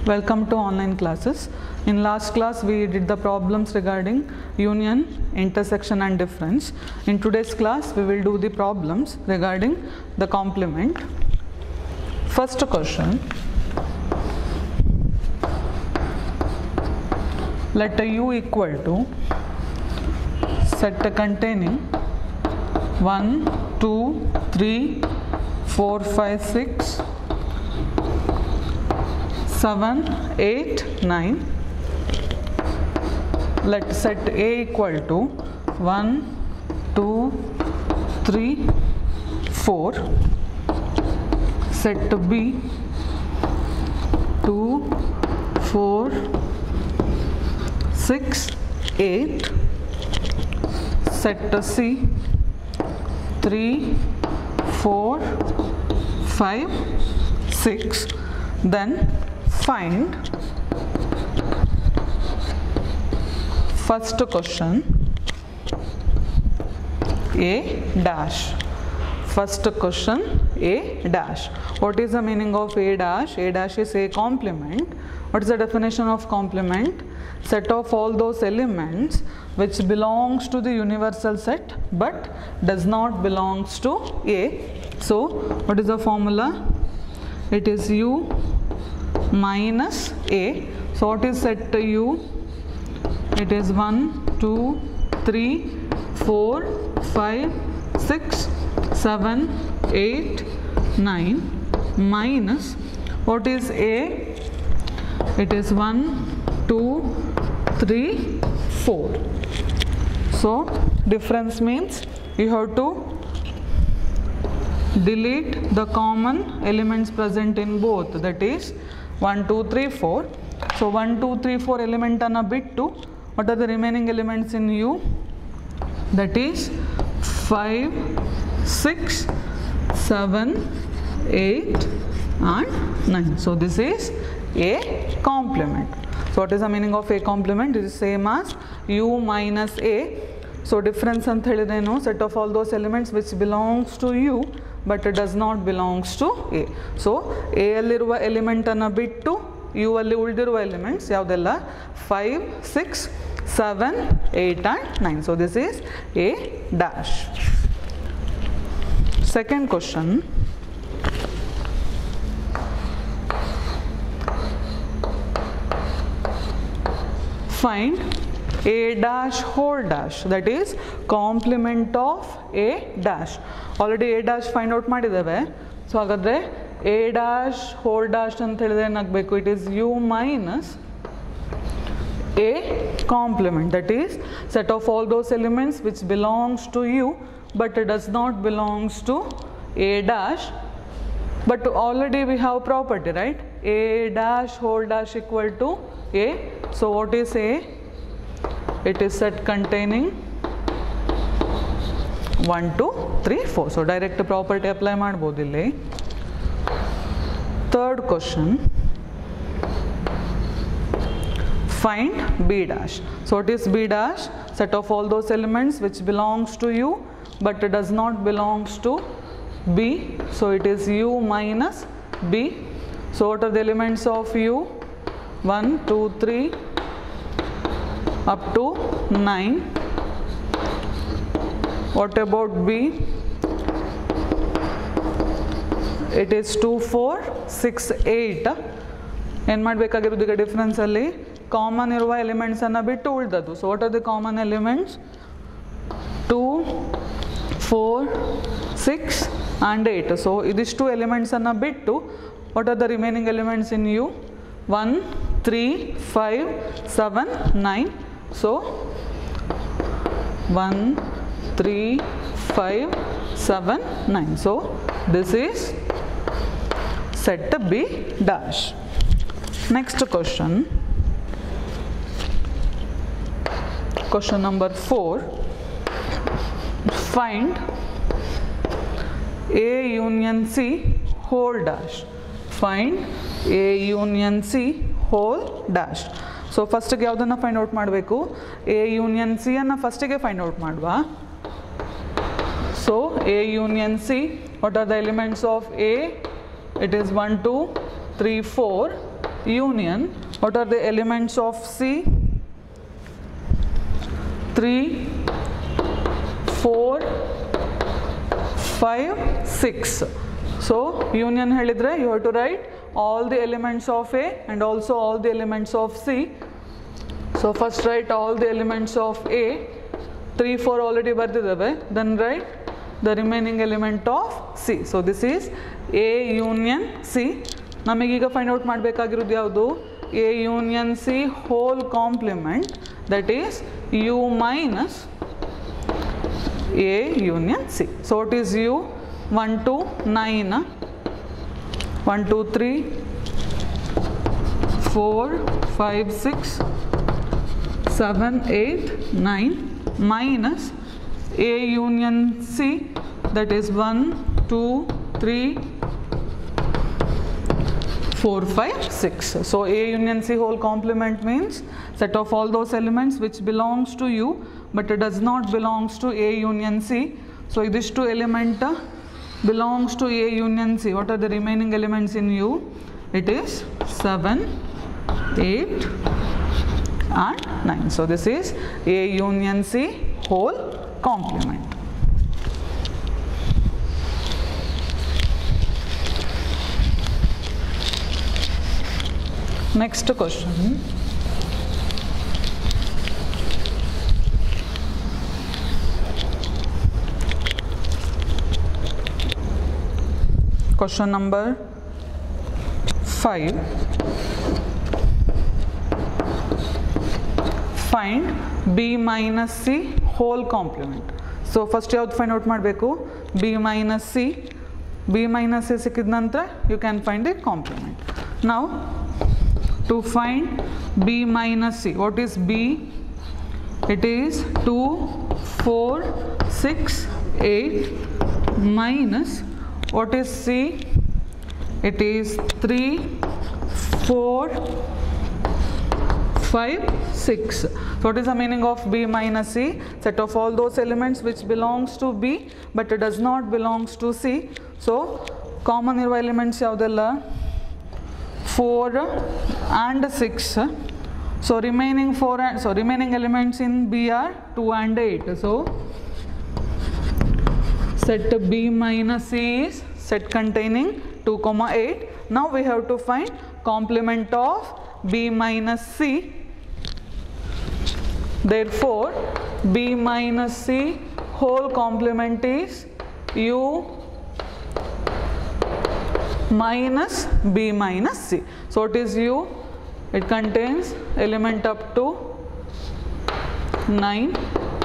Welcome to online classes. In last class we did the problems regarding union, intersection and difference. In today's class we will do the problems regarding the complement. First question. Let a U equal to set containing 1, 2, 3, 4, 5, 6, 7, 8, 9. Let set A equal to 1, 2, 3, 4. Set B 2, 4, 6, 8. Set C 3, 4, 5, 6. Then find first question A dash. First question A dash. What is the meaning of A dash? A dash is a complement. What is the definition of complement? Set of all those elements which belongs to the universal set but does not belongs to A. So what is the formula? It is U minus A. So what is set to U? It is 1, 2, 3, 4, 5, 6, 7, 8, 9 minus what is A? It is 1, 2, 3, 4. So difference means you have to delete the common elements present in both, that is 1, 2, 3, 4. So 1, 2, 3, 4 element on a bit 2. What are the remaining elements in U? That is 5, 6, 7, 8 and 9. So this is A complement. So what is the meaning of A complement? It is same as U minus A. So difference anta helidrenu, set of all those elements which belongs to U but it does not belongs to A. So A alliruva element anna bittu U alli uldiruva elements yavudella 5, 6, 7, 8 and 9. So this is A dash. Second question. Find A dash whole dash, that is complement of A dash. Already A dash find out madidave. So hagadre A dash whole dash anta helidre enagbeku, it is U minus A complement, that is set of all those elements which belongs to U but it does not belongs to A dash. But already we have property, right? A dash whole dash equal to A. So what is A? It is set containing 1, 2, 3, 4. So direct property apply madbodu illi. Third question. Find B dash. So what is B dash? Set of all those elements which belongs to U but it does not belongs to B. So it is U minus B. So what are the elements of U? 1, 2, 3 up to 9. What about B? It is 2, 4, 6, 8. ಏನು ಮಾಡಬೇಕಾಗಿರೋದು ಈಗ difference ಅಲ್ಲಿ common ಇರುವ elements ಅನ್ನು ಬಿಟ್ಟು ಉಳಿದದ್ದು. So what are the common elements? 2, 4, 6 and 8. So ಇದಿಷ್ಟು elements ಅನ್ನು ಬಿಟ್ಟು what are the remaining elements in U? 1, 3, 5, 7, 9. So 1, 3, 5, 7, 9. So this is set B dash. Next question. Question number 4. Find A union C whole dash. Find A union C whole dash. So first ಗೆ ಯಾವುದನ್ನು find out ಮಾಡಬೇಕು? A union C ಅನ್ನು first ಗೆ find out ಮಾಡುವ. So A union C, what are the elements of A? It is 1, 2, 3, 4. union. What are the elements of C? 3, 4, 5, 6. So union helidre you have to write all the elements of A and also all the elements of C. So first write all the elements of A. 3, 4 already bardidave. Then write the remaining element of C. So this is A union C. Namagiga find out madbekagirudu yavadu? A union C whole complement, that is U minus A union C. So what is U? 1 to 9, 1, 2, 3, 4, 5, 6, 7, 8, 9 minus A union C, that is 1, 2, 3, 4, 5, 6. So A union C whole complement means set of all those elements which belongs to U but it does not belongs to A union C. So these two element belongs to A union C. What are the remaining elements in U? It is 7, 8 and 9. So this is A union C whole complement. Next question. Question number 5. Find B minus C whole complement. So first you have to find out madbeku B minus C. B minus C sikkid nanತರ you can find a complement. Now to find B minus C, what is B? It is 2, 4, 6, 8 minus what is C? It is 3, 4, 5, 6. So what is the meaning of B minus C? Set of all those elements which belongs to B but it does not belongs to C. So common elements yavudella 4 and 6. So remaining remaining elements in B are 2 and 8. So set B minus C is set containing 2, 8. Now we have to find complement of B minus C. Therefore B minus C whole complement is U minus B minus C. So what is U? It contains element up to 9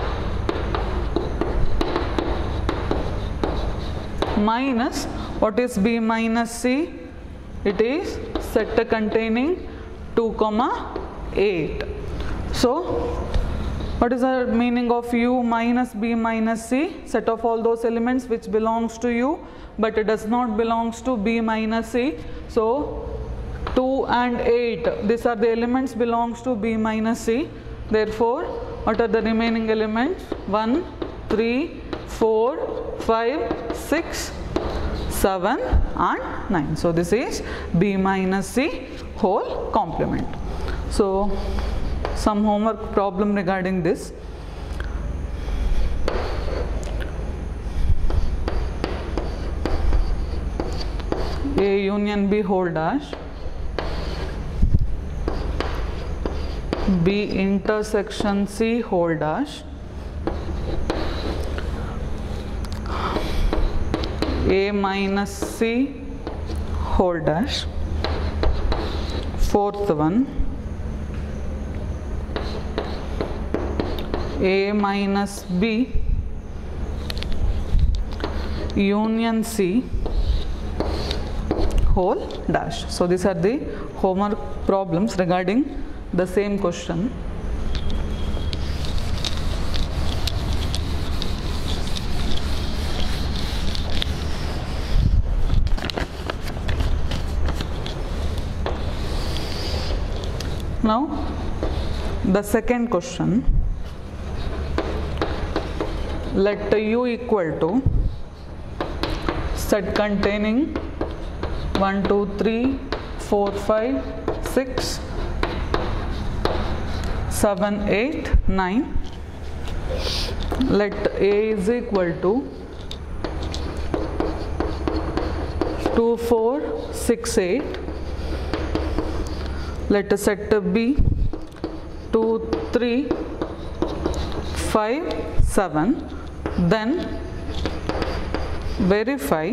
minus what is B minus C? It is set containing 2, 8. So what is the meaning of U minus B minus C? Set of all those elements which belongs to U but it does not belongs to B minus C. So 2 and 8, these are the elements belongs to B minus C. Therefore what are the remaining elements? 1, 3, 4, 5, 6, 7 and 9. So this is B minus C whole complement. So some homework problem regarding this. A union B whole dash, B intersection C whole dash, A minus C whole dash, fourth one, A minus B union C whole dash. So these are the homework problems regarding the same question. Now the second question, let U equal to set containing 1, 2, 3, 4, 5, 6, 7, 8, 9. Let A is equal to 2, 4, 6, 8. Let us set B 2, 3, 5, 7. Then verify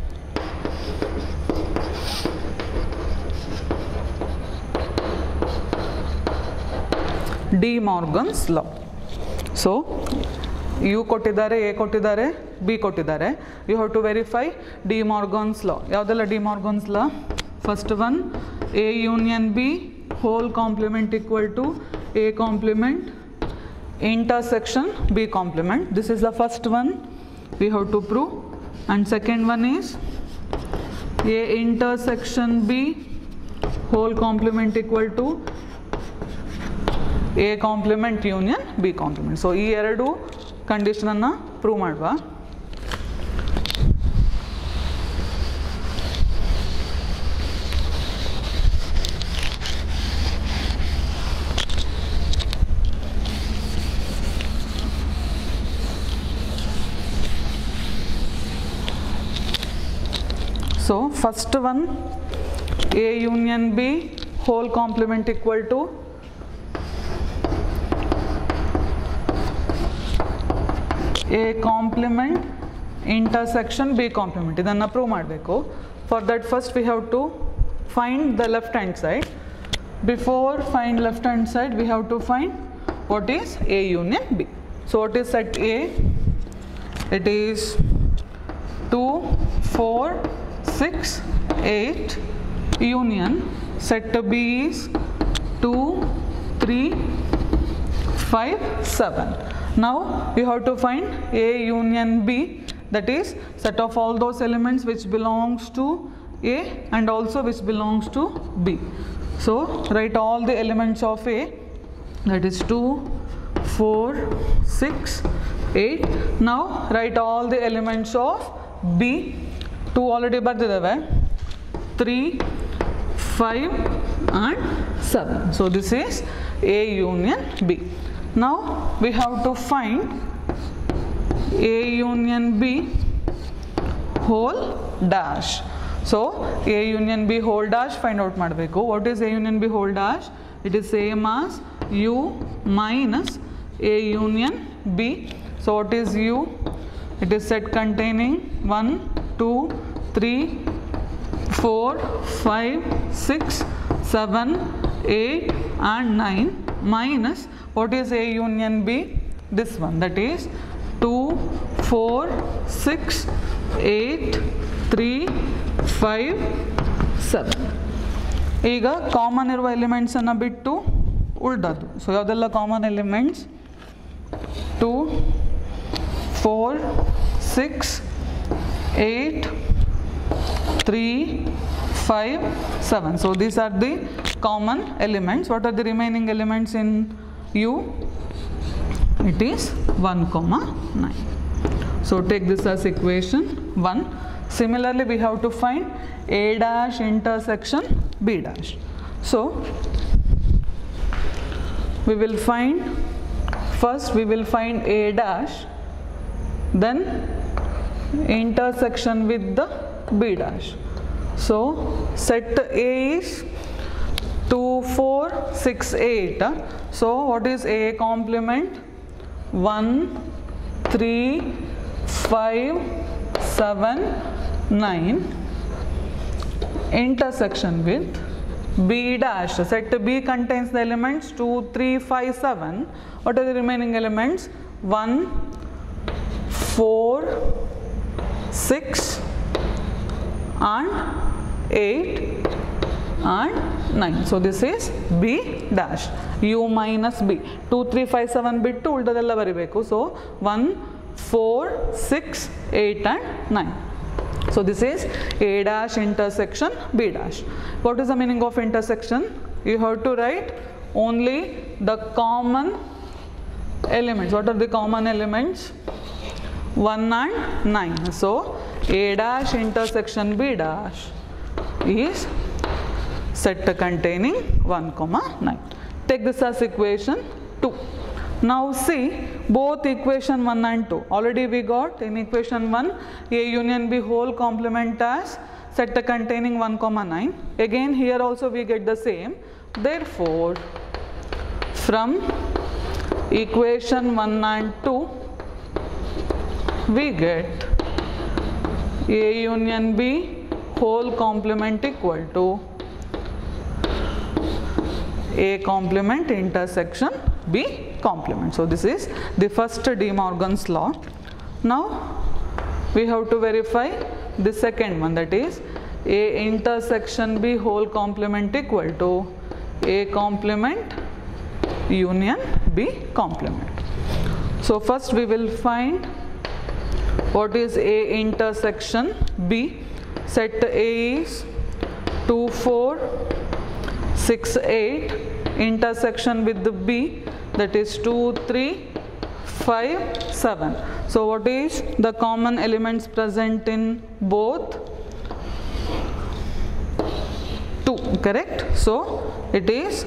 De Morgan's law. So U ಕೊಟ್ಟಿದ್ದಾರೆ, A ಕೊಟ್ಟಿದ್ದಾರೆ, B ಕೊಟ್ಟಿದ್ದಾರೆ. You have to verify De Morgan's law. ಯಾವುದೆಲ್ಲ De Morgan's law? First one, A union B whole complement equal to A complement intersection B complement. This is the first one we have to prove. And second one is A intersection B whole complement equal to A complement union B complement. So ಈ ಎರಡು condition ಅನ್ನು prove ಮಾಡುವ. So first one, A union B whole complement equal to A complement intersection B complement. ಇದನ್ನು prove ಮಾಡಬೇಕು. For that first we have to find the left hand side. Before find left hand side we have to find what is A union B. So what is set A? It is 2, 4, 6, 8 union. Set B is 2, 3, 5, 7. Now we have to find A union B, that is set of all those elements which belongs to A and also which belongs to B. So write all the elements of A, that is 2, 4, 6, 8. Now write all the elements of B. 2 already ಬರ್ದಿದ್ದಾವೆ, 3, 5 and 7. So this is A union B. Now we have to find A union B whole dash. So A union B whole dash find out ಮಾಡಬೇಕು. What is A union B whole dash? It is same as U minus A union B. So what is U? It is set containing 1, 2, 3, 4, 5, 6, 7, 8 and 9 minus what is A union B? This one, that is 2, 4, 6, 8, 3, 5, 7. ಈಗ common ಇರುವ elements ಅನ್ನು ಬಿಟ್ಟು ಉಳಿದದ್ದು. So ಯಾವುದೆಲ್ಲ common elements? 2, 4, 6, 8, 3, 5, 7. So these are the common elements. What are the remaining elements in U? It is 1, 9. So take this as equation 1. Similarly we have to find A dash intersection B dash. So we will find, first we will find A dash, then intersection with the B dash. So set A is 2, 4, 6, 8. So what is A complement? 1, 3, 5, 7, 9. Intersection with B dash. Set B contains the elements 2, 3, 5, 7. What are the remaining elements? 1, 4, 6 and 8 and 9. So this is B dash. U minus B. 2, 3, 5, 7 ಬಿಟ್ಟು ಉಳಿದದೆಲ್ಲ ಬರಿಬೇಕು. So 1, 4, 6, 8 and 9. So this is A dash intersection B dash. What is the meaning of intersection? You have to write only the common elements. What are the common elements? 1 and 9. So A dash intersection B dash is set containing 1, 9. Take this as equation 2. Now see both equation 1 and 2. Already we got in equation 1 A union B whole complement as set containing 1, 9. Again here also we get the same. Therefore, from equation 1 and 2 we get A union B whole complement equal to A complement intersection B complement. So this is the first De Morgan's law. Now we have to verify the second one, that is A intersection B whole complement equal to A complement union B complement. So first we will find what is A intersection B. Set A is 2, 4, 6, 8, intersection with the B, that is 2, 3, 5, 7. So what is the common elements present in both? 2, correct? So it is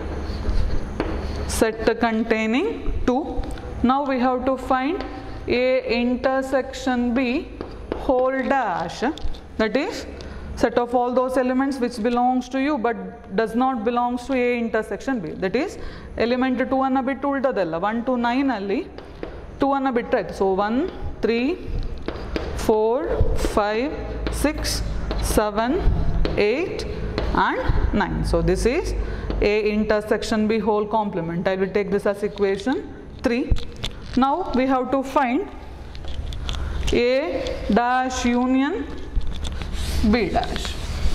set containing 2. Now we have to find A intersection B whole dash, that is set of all those elements which belongs to U but does not belongs to A intersection B. That is element 2 ಅನ್ನ ಬಿಟ್ಟು ಉಳಿದದಲ್ಲ 1 to 9 ಅಲ್ಲಿ 2 ಅನ್ನ ಬಿಟ್ಟರೆ ಆಯ್ತು. So 1, 3, 4, 5, 6, 7, 8 and 9. So this is A intersection B whole complement. I will take this as equation 3. Now we have to find A dash union B dash.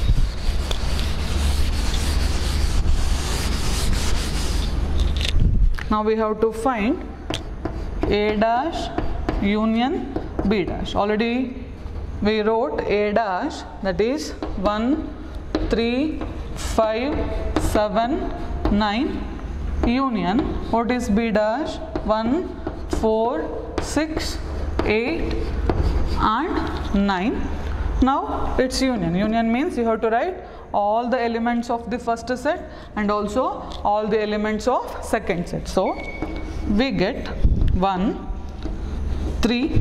Now we have to find A dash union B dash. Already we wrote A dash, that is 1, 3, 5, 7, 9 union. What is B dash? 1, 4, 6, 8 and 9. Now it's union. Union means you have to write all the elements of the first set and also all the elements of second set. So we get 1, 3,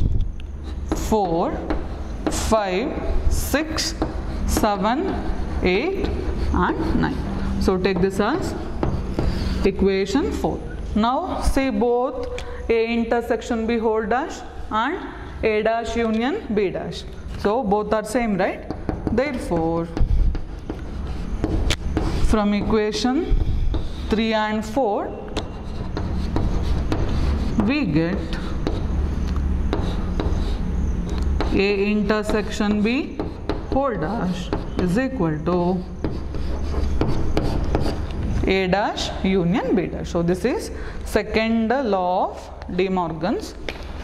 4, 5, 6, 7, 8 and 9. So take this as equation 4. Now see both A intersection B whole dash and A dash union B dash. So both are same, right? Therefore, from equation 3 and 4, we get A intersection B whole dash is equal to A dash union B dash. So this is second law of De Morgan's.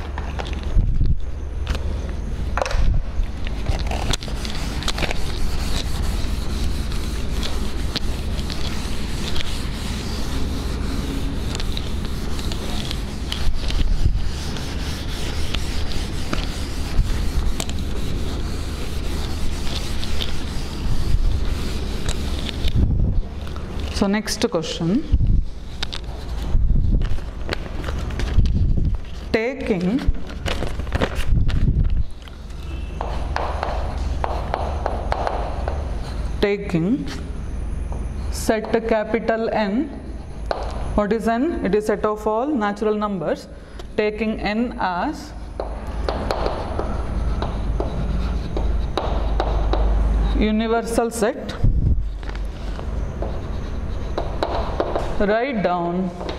So next question, taking set capital N. What is N? It is set of all natural numbers. Taking N as universal set, write down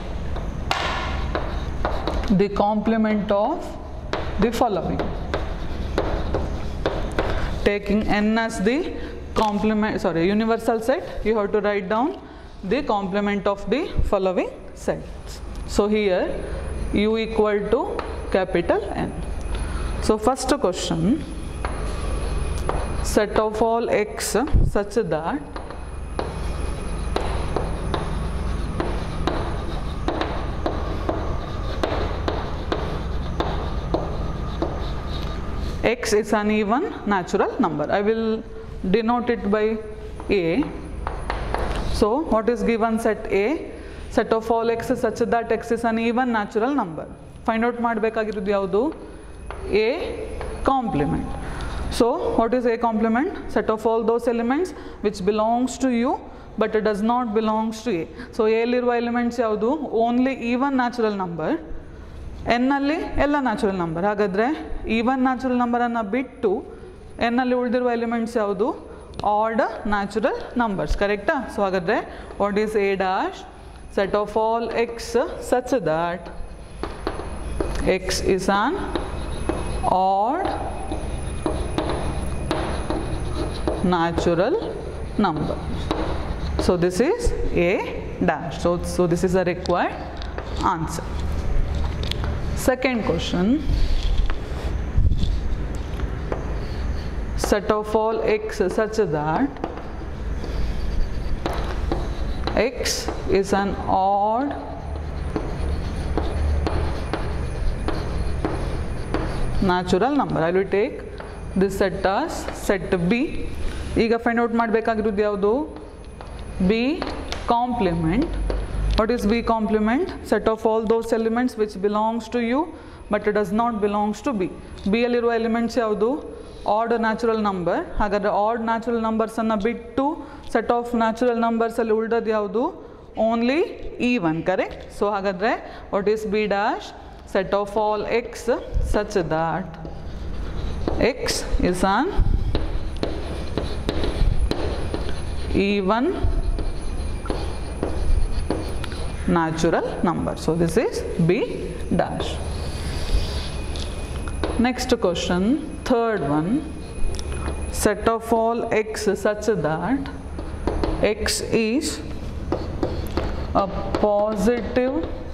the complement of the following. Taking N as the universal set, you have to write down the complement of the following sets. So here U equal to capital N. So first question, set of all X such that X is an even natural number. I will denote it by A. So what is given set A? Set of all x such that x is an even natural number. Find out ಮಾಡಬೇಕಾಗಿರೋದು ಯಾವುದು? A complement. So what is A complement? Set of all those elements which belongs to U but it does not belongs to A. So A ಅಲ್ಲಿರುವ elements ಯಾವುದು? Only even natural number. N ಅಲ್ಲಿ ಎಲ್ಲ natural number. ಹಾಗಾದರೆ even natural ನಂಬರನ್ನು ಬಿಟ್ಟು N ಅಲ್ಲಿ ಉಳಿದಿರುವ elements ಯಾವುದು? Odd natural numbers. ಕರೆಕ್ಟಾ? ಸೊ ಹಾಗಾದರೆ what is A dash? Set of all x such that x is an odd natural number. So this is A dash. So this is a required answer. Second question. Set of all x such that x is an odd natural number. I will take this set as set B. ಈಗ find out ಮಾಡಬೇಕಾಗಿರೋದು ಯಾವುದು? B complement. What is B complement? Set of all those elements which belongs to U but it does not belongs to B. B ಅಲ್ಲಿರುವ elements ಯಾವುದು? Odd natural number. ಹಾಗಾದರೆ odd natural ನಂಬರ್ಸನ್ನು ಬಿಟ್ಟು set of natural ನಂಬರ್ಸಲ್ಲಿ ಉಳಿದದ್ದು ಯಾವುದು? Only even. Correct? So ಹಾಗಾದರೆ what is B dash? Set of all x such that x is an even natural number. So this is B dash. Next question, third one. Set of all x such that x is a positive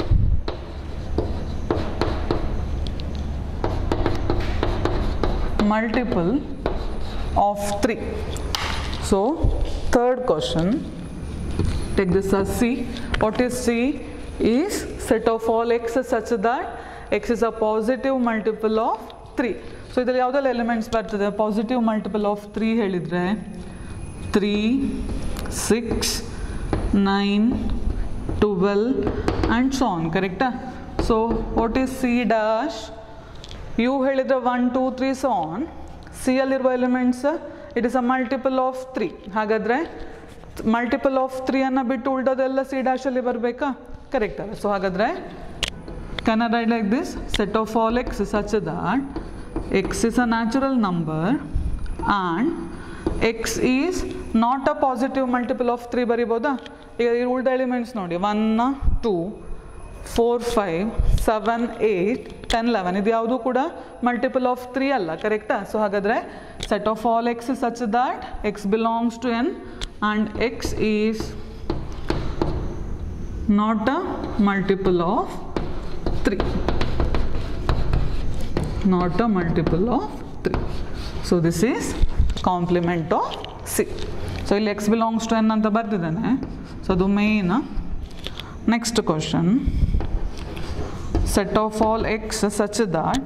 multiple of 3. So third question, take this as C. What is C? Is set of all x such that x is a positive multiple of 3. So ಇದರಲ್ಲಿ ಯಾವುದೆಲ್ಲ elements ಬರ್ತದೆ? Positive multiple of 3 ಹೇಳಿದರೆ 3, 6, 9, 12 and so on. ಕರೆಕ್ಟಾ? So what is C dash? U ಹೇಳಿದರೆ 1, 2, 3 so on. C ಅಲ್ಲಿರುವ elements it is a multiple of 3. ಹಾಗಾದರೆ multiple of 3 ಅನ್ನು ಬಿಟ್ಟು ಉಳಿದೋದೆಲ್ಲ ಸಿ ಡ್ಯಾಶಲ್ಲಿ ಬರಬೇಕಾ? ಕರೆಕ್ಟ್ ಅಲ್ಲ? ಸೊ ಹಾಗಾದರೆ can I write like this? Set of all x such that x is a natural number and x is not a positive multiple of 3 ಬರಿಬೋದಾ? ಈಗ ಉಳಿದ elements ನೋಡಿ, 1, 2, 4, 5, 7, 8, 10, 11 ಇದು ಯಾವುದೂ ಕೂಡ ಮಲ್ಟಿಪಲ್ ಆಫ್ 3 ಅಲ್ಲ. ಕರೆಕ್ಟಾ? ಸೊ ಹಾಗಾದರೆ set of all x such that x belongs to N and x is not a multiple of 3. Not a multiple of 3. So this is complement of C. So ಇಲ್ಲಿ x belongs to n ಅಂತ ಬರ್ತಿದ್ದಾನೆ. So ಅದು main. Next question, set of all x such that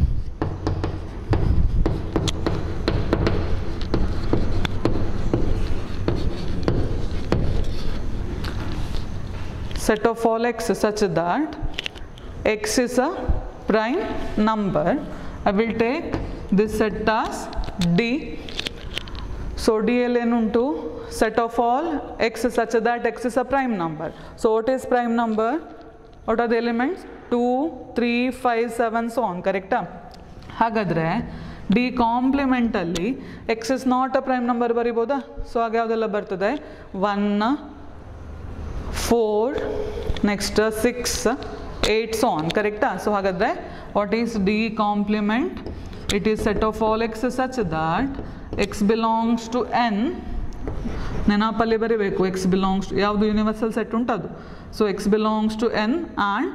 set of all x such that x is a prime number. I will take this set as D. So D ಅಲ್ಲಿ ಏನುಂಟು? set of all x such that x is a prime number. So what is prime number? What are the elements? 2, 3, 5, 7 so on. ಕರೆಕ್ಟಾ? ಹಾಗಾದರೆ D ಕಾಂಪ್ಲಿಮೆಂಟಲ್ಲಿ x is not a prime number ಬರಿಬೋದಾ? So ಹಾಗೆ ಯಾವುದೆಲ್ಲ ಬರ್ತದೆ? 1, 4, next 6, 8 so on. ಕರೆಕ್ಟಾ? So ಹಾಗಾದರೆ what is D complement? It is set of all x such that x belongs to N. ನೆನಪಲ್ಲಿ ಬರೀಬೇಕು, ಎಕ್ಸ್ ಬಿಲಾಂಗ್ಸ್ ಟು ಯಾವುದು ಯೂನಿವರ್ಸಲ್ ಸೆಟ್ ಉಂಟದು. So x belongs to N and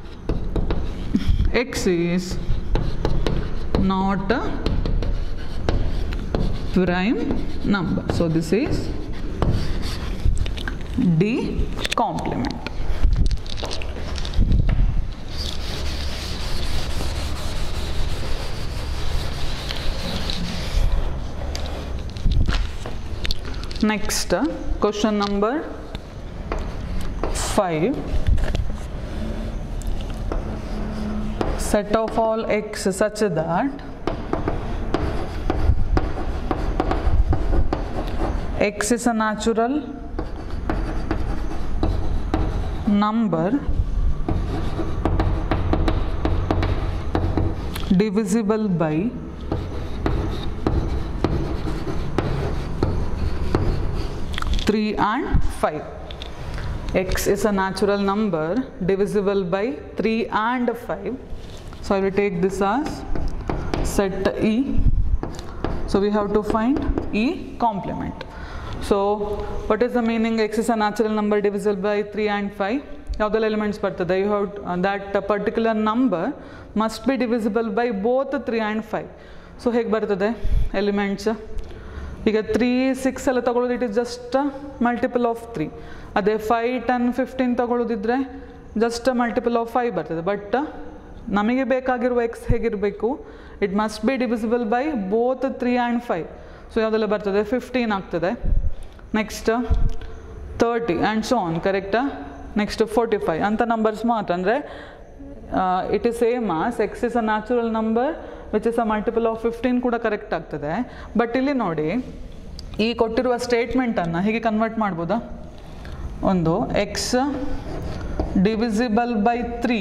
x is not a prime number. So this is D complement. Next, question number 5 set of all x such that x is a natural number divisible by 3 and 5. X is a natural number divisible by 3 and 5. So I will take this as set E. So we have to find E complement. So what is the meaning? X is a natural number divisible by 3 and 5. ಯಾವುದೆಲ್ಲ elements ಬರ್ತದೆ? You have that particular number must be divisible by both 3 and 5. So ಹೇಗೆ ಬರ್ತದೆ elements? ಈಗ 3, 6 ಎಲ್ಲ ತಗೊಳ್ಳೋದು it is just multiple of 3. ಅದೇ 5, 10, 15 ತಗೊಳ್ಳೋದಿದ್ರೆ just multiple of 5 ಬರ್ತದೆ. But ನಮಗೆ ಬೇಕಾಗಿರುವ ಎಕ್ಸ್ ಹೇಗಿರಬೇಕು? It must be divisible by both 3 and 5. So ಯಾವುದೆಲ್ಲ ಬರ್ತದೆ? 15 ಆಗ್ತದೆ, ನೆಕ್ಸ್ಟ್ 30 ಆ್ಯಂಡ್ ಸೊ ಆನ್, ಕರೆಕ್ಟಾ? ನೆಕ್ಸ್ಟ್ 45 ಅಂಥ ನಂಬರ್ಸ್ ಮಾತ್ರ. ಅಂದರೆ it is same as x is a natural number which is a multiple of 15 ಕೂಡ ಕರೆಕ್ಟ್ ಆಗ್ತದೆ. ಬಟ್ ಇಲ್ಲಿ ನೋಡಿ, ಈ ಕೊಟ್ಟಿರುವ ಸ್ಟೇಟ್ಮೆಂಟನ್ನು ಹೀಗೆ ಕನ್ವರ್ಟ್ ಮಾಡ್ಬೋದಾ? ಒಂದು x divisible by 3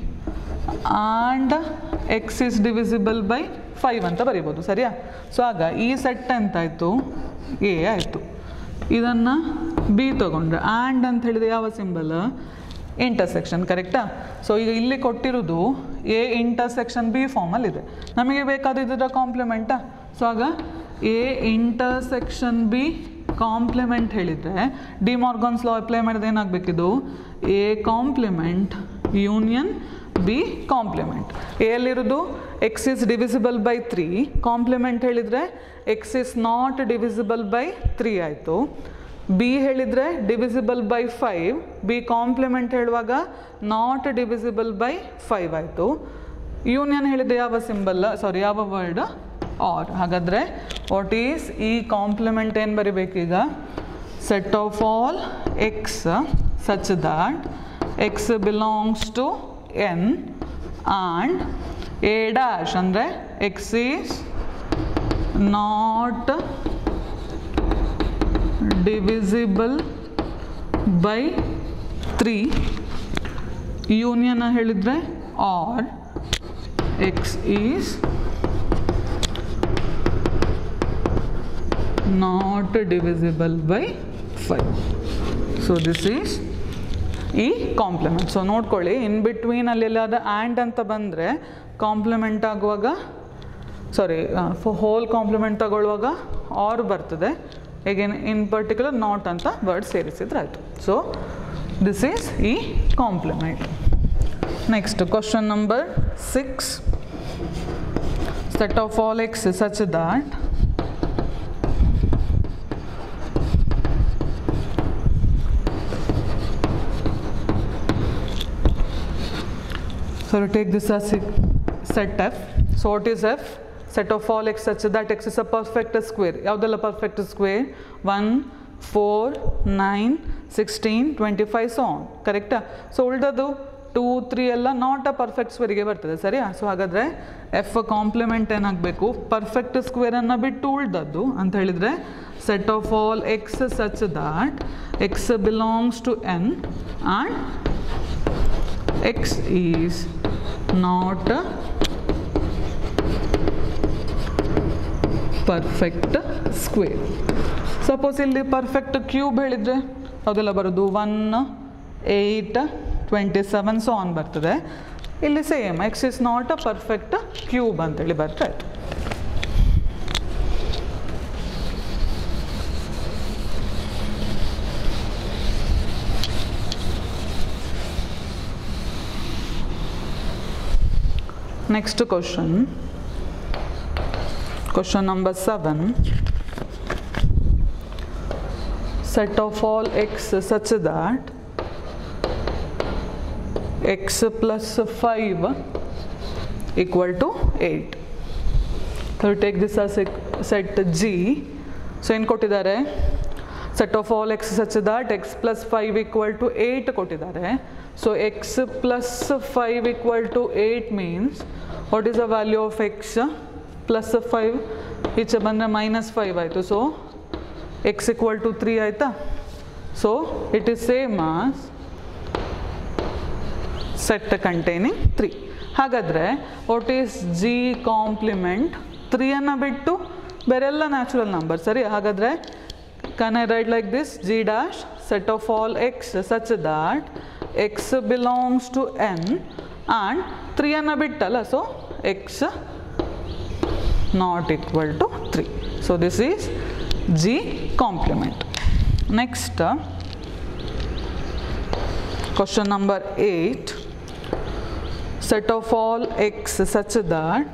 and x is divisible by 5 ಅಂತ ಬರೀಬೋದು, ಸರಿಯಾ? ಸೊ ಆಗ ಈ ಸೆಟ್ ಎಂತಾಯಿತು? ಎ ಆಯಿತು. ಇದನ್ನು ಬಿ ತೊಗೊಂಡ್ರೆ ಆ್ಯಂಡ್ ಅಂತ ಹೇಳಿದರೆ ಯಾವ ಸಿಂಬಲ್? ಇಂಟರ್ಸೆಕ್ಷನ್, ಕರೆಕ್ಟಾ? ಸೊ ಈಗ ಇಲ್ಲಿ ಕೊಟ್ಟಿರೋದು ಎ ಇಂಟರ್ಸೆಕ್ಷನ್ ಬಿ ಫಾರ್ಮಲ್ಲಿದೆ. ನಮಗೆ ಬೇಕಾದಿದ್ದರ ಕಾಂಪ್ಲಿಮೆಂಟಾ? ಸೊ ಆಗ ಎ ಇಂಟರ್ಸೆಕ್ಷನ್ ಬಿ ಕಾಂಪ್ಲಿಮೆಂಟ್ ಹೇಳಿದರೆ ಡಿ ಮಾರ್ಗನ್ಸ್ ಲಾ ಅಪ್ಲೈ ಮಾಡಿದ್ರೆ ಏನಾಗಬೇಕಿದು? A complement union B complement. ಎಲ್ಲಿರೋದು x is divisible by 3, complement ಹೇಳಿದರೆ x is not divisible by 3 ಆಯಿತು. ಬಿ ಹೇಳಿದರೆ ಡಿವಿಸಿಬಲ್ ಬೈ 5, ಬಿ ಕಾಂಪ್ಲಿಮೆಂಟ್ ಹೇಳುವಾಗ ನಾಟ್ ಡಿವಿಸಿಬಲ್ ಬೈ 5 ಆಯಿತು. Union ಹೇಳಿದರೆ ಯಾವ ಸಿಂಬಲ್, ಸಾರಿ ಯಾವ ವರ್ಡ್? ಆರ್. ಹಾಗಾದರೆ ವಾಟ್ ಈಸ್ ಈ ಕಾಂಪ್ಲಿಮೆಂಟ್? ಏನು ಬರಿಬೇಕೀಗ? Set of all x such that x belongs to n and a dash ಅಂದರೆ x is not divisible by 3, union ಹೇಳಿದರೆ or x is not divisible by 5. So this is ಈ complement. So ನೋಡ್ಕೊಳ್ಳಿ, in between ಅಲ್ಲೆಲ್ಲಾದ and ಅಂತ ಬಂದರೆ complement ಆಗುವಾಗ, sorry whole complement ತಗೊಳ್ಳುವಾಗ or ಬರ್ತದೆ. ಹೇಗೇನು ಇನ್ ಪರ್ಟಿಕ್ಯುಲರ್ ನಾಟ್ ಅಂತ ವರ್ಡ್ ಸೇರಿಸಿದ್ರೆ ಆಯಿತು. ಸೊ ದಿಸ್ ಈಸ್ ಈ complement. Next question number 6. Set of all x such that so to take this as set f. So what is f? Set of all x such that x is a perfect square. ಯಾವುದೆಲ್ಲ perfect square? 1, 4, 9, 16, 25 so on, ಕರೆಕ್ಟಾ? So ಉಳಿದದು 2, 3 ಎಲ್ಲ not a perfect ಸ್ಕ್ವೇರಿಗೆ ಬರ್ತದೆ, ಸರಿಯಾ? So ಹಾಗಾದರೆ F complement ಏನಾಗಬೇಕು? Perfect ಸ್ಕ್ವೇರನ್ನು ಬಿಟ್ಟು ಉಳಿದದ್ದು ಅಂತ ಹೇಳಿದರೆ set of all x such that x belongs to N and x is not a perfect square. Suppose ಇಲ್ಲಿ ಪರ್ಫೆಕ್ಟ್ ಕ್ಯೂಬ್ ಹೇಳಿದರೆ ಅದೆಲ್ಲ ಬರೋದು 1, 8, 27 ಸೊ ಆನ್ ಬರ್ತದೆ. ಇಲ್ಲಿ same x is not a perfect cube ಅಂತೇಳಿ ಬರ್ತಾ ಇತ್ತು. Next question, question number 7. Set of all x such that x plus 5 equal to 8. So take this as a set G. So ಏನು ಕೊಟ್ಟಿದ್ದಾರೆ? set of all x such that x plus 5 equal to 8 ಕೊಟ್ಟಿದ್ದಾರೆ. So x plus 5 equal to 8 means what is the value of x plus 5? ಈಚೆ ಬಂದರೆ minus 5 ಆಯಿತು. So x equal to 3 ಆಯಿತಾ. So it is same as set containing 3. ಹಾಗಾದರೆ what is g complement? 3 ಅನ್ನು ಬಿಟ್ಟು ಬೇರೆಲ್ಲ natural number ಸರಿ. ಹಾಗಾದರೆ can I write like this? G dash set of all x such that x belongs to n and 3 ಅನ್ನು ಬಿಟ್ಟಲ್ಲ, so x not equal to 3. So this is G complement. Next question number 8. Set of all x such that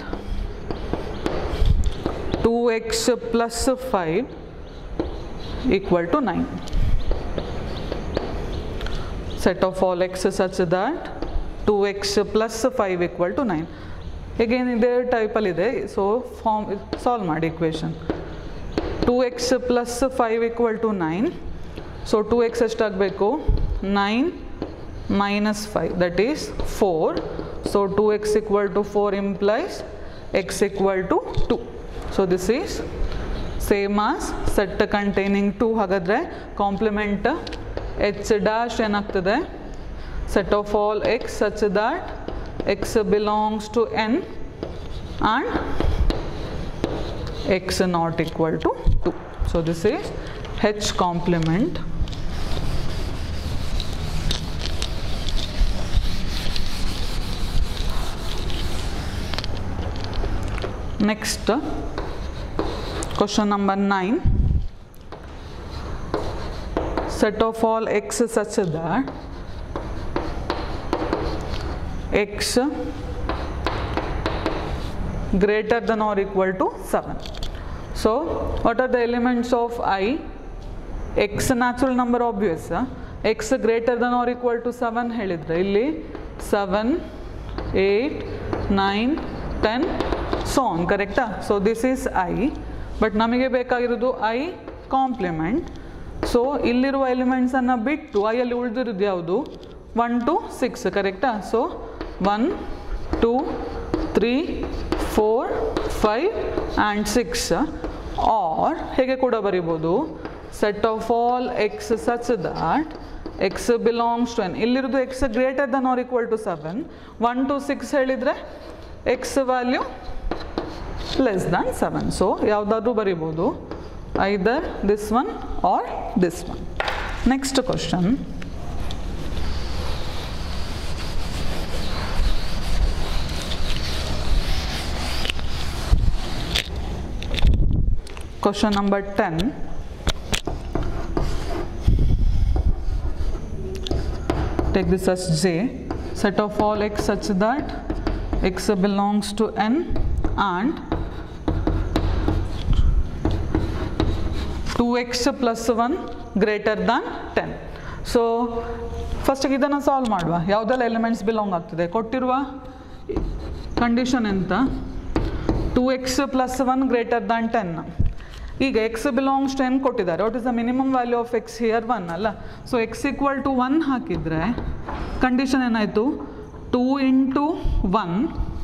2x plus 5 equal to 9. Set of all x such that 2x plus 5 equal to 9. Again ಇದೇ ಟೈಪಲ್ಲಿ ಇದೆ. So solve ಮಾಡಿ equation. 2x plus 5 equal to 9. So 2x ಎಷ್ಟಾಗಬೇಕು? 9 minus 5, that is 4. So 2x equal to 4 implies x equal to 2. So this is same as set containing 2. ಹಾಗಾದರೆ complement h dash ಏನಾಗ್ತದೆ? set of all x such that x belongs to n and x not equal to 2. So this is h complement. Next question number 9. Set of all x such that x greater than or equal to 7. So what are the elements of I? X natural number obvious. X greater than or equal to 7 ಹೇಳಿದ್ರೆ ಇಲ್ಲಿ 7, 8, 9, 10 so on, correcta? So this is I, but ನಮಗೆ ಬೇಕಾಗಿರೋದು I complement. So ಇಲ್ಲಿರುವ elements ಅನ್ನು ಬಿಟ್ಟು I ಅಲ್ಲಿ ಉಳಿದಿರೋದು ಯಾವುದು? 1 to 6, ಕರೆಕ್ಟಾ? So 1, 2, 3, 4, 5 and 6. ಆರ್ ಹೇಗೆ ಕೂಡ ಬರಿಬೋದು? Set of all x such that x belongs to N. ಇಲ್ಲಿರೋದು x greater than or equal to 7. 1 to 6 ಹೇಳಿದರೆ x value less than 7. So ಯಾವುದಾದ್ರೂ ಬರಿಬೋದು, either this one or this one. Next question. Question number 10. Take this as J. Set of all x such that x belongs to n and 2x plus 1 greater than 10. So ಫಸ್ಟಿಗೆ ಇದನ್ನು solve ಮಾಡುವ. ಯಾವುದೆಲ್ಲ elements belong ಆಗ್ತದೆ? ಕೊಟ್ಟಿರುವ condition ಎಂತ? 2x plus 1 greater than 10. ಈಗ x belongs to n ಕೊಟ್ಟಿದ್ದಾರೆ. What is the minimum value of x here? 1 ಅಲ್ಲ. ಸೊ x equal to 1 ಹಾಕಿದರೆ ಕಂಡೀಷನ್ ಏನಾಯಿತು? 2 into 1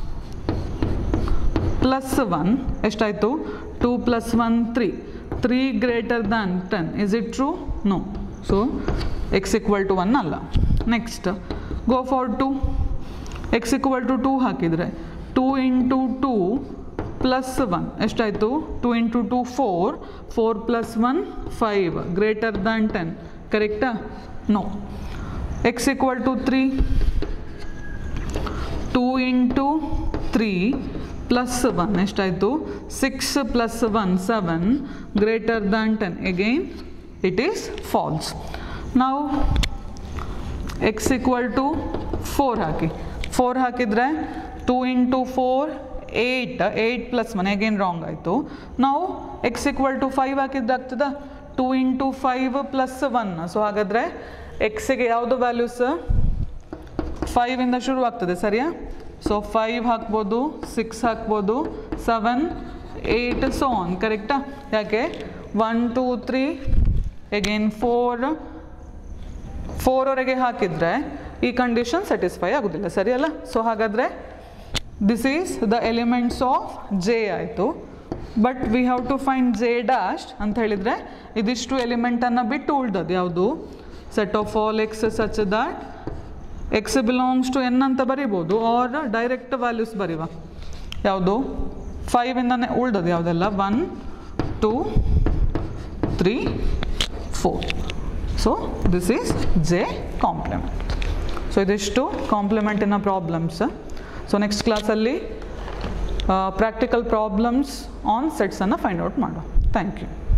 plus 1 ಎಷ್ಟಾಯಿತು? 2 plus 1 3. 3 greater than 10. Is it true? No. So x equal to 1 ಅಲ್ಲ. Next go for 2. x equal to 2 ಹಾಕಿದರೆ 2 into 2 plus 1 ಎಷ್ಟಾಯಿತು? 2 into 2 4. 4 plus 1 5 greater than 10. ಕರೆಕ್ಟಾ? No. x equal to 3. 2 into 3 plus 1 ಎಷ್ಟಾಯಿತು? 6 plus 1 7 greater than 10. Again it is false. Now x equal to 4 ಹಾಕಿ. 4 ಹಾಕಿದರೆ 2 into 4 8. 8 plus 1 again wrong ಆಯಿತು. Now x equal to 5 ಹಾಕಿದ್ರೆ ಆಗ್ತದ? 2 into 5 plus 1. So ಹಾಗಾದರೆ ಎಕ್ಸಿಗೆ ಯಾವುದು values? 5 ಇಂದ ಶುರು ಆಗ್ತದೆ, ಸರಿಯಾ? ಸೊ 5 ಹಾಕ್ಬೋದು, 6 ಹಾಕ್ಬೋದು, 7, 8 ಸೊ ಆನ್, ಕರೆಕ್ಟಾ? ಯಾಕೆ 1 2 3 ಎಗೇನ್ 4 ಹಾಕಿದರೆ ಈ ಕಂಡೀಷನ್ ಸ್ಯಾಟಿಸ್ಫೈ ಆಗೋದಿಲ್ಲ, ಸರಿಯಲ್ಲ? ಸೊ ಹಾಗಾದರೆ this is the elements of J ಆಯಿತು. But we have to find J dash ಅಂತ ಹೇಳಿದರೆ ಇದಿಷ್ಟು ಎಲಿಮೆಂಟನ್ನು ಬಿಟ್ಟು ಉಳ್ದದ್ದು ಯಾವುದು? Set of all x such that x belongs to N ಅಂತ ಬರಿಬೋದು, ಆರ್ ಡೈರೆಕ್ಟ್ ವ್ಯಾಲ್ಯೂಸ್ ಬರೀವ. ಯಾವುದು? 5ಇಂದನೇ ಉಳ್ದದ್ದು ಯಾವುದೆಲ್ಲ? 1 2 3 4. So this is J complement. So ಇದಿಷ್ಟು ಕಾಂಪ್ಲಿಮೆಂಟಿನ ಪ್ರಾಬ್ಲಮ್ಸ್. ಸೊ ನೆಕ್ಸ್ಟ್ ಕ್ಲಾಸಲ್ಲಿ ಪ್ರಾಕ್ಟಿಕಲ್ ಪ್ರಾಬ್ಲಮ್ಸ್ ಆನ್ ಸೆಟ್ಸನ್ನು ಫೈಂಡ್ ಔಟ್ ಮಾಡುವ. Thank you.